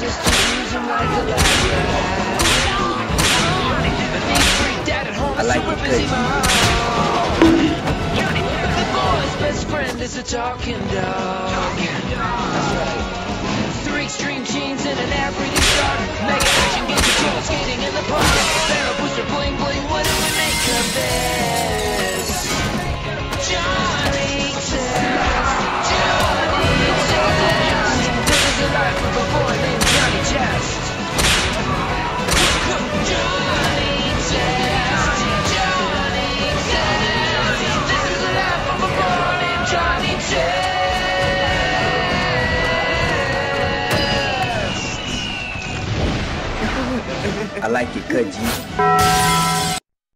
sisters use him like a lab. But these freaked out at home, I like super it busy good. mom. The boy's best friend is a talking dog. Three extreme teams in an air-breathing star. Mega action game control skating in the park. Barrel booster bling bling, what do we make of this? Johnny Test. Johnny Test. This is the life of a boy named Johnny Test. Johnny Test. Johnny Test. This is the life of a boy named Johnny Test. I like it good, G.